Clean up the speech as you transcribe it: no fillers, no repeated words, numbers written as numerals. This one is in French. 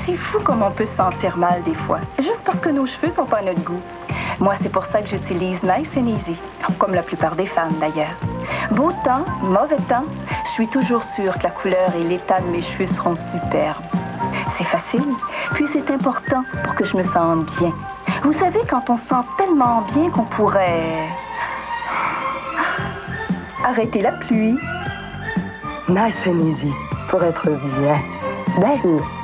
C'est fou comme on peut se sentir mal des fois, juste parce que nos cheveux sont pas à notre goût. Moi, c'est pour ça que j'utilise Nice and Easy, comme la plupart des femmes d'ailleurs. Beau temps, mauvais temps, je suis toujours sûre que la couleur et l'état de mes cheveux seront superbes. C'est facile, puis c'est important pour que je me sente bien. Vous savez, quand on se sent tellement bien qu'on pourrait... arrêter la pluie. Nice and Easy, pour être bien belle.